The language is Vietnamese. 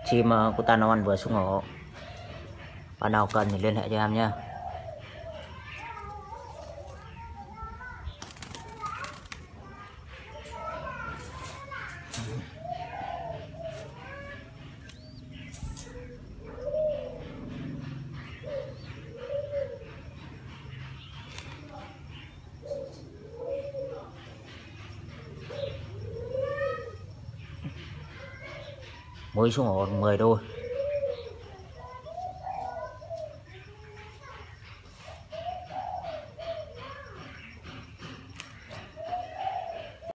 chim của ta non vừa xuống ổ. Bạn nào cần thì liên hệ cho em nhé. Mới xuống ổ 10 đôi.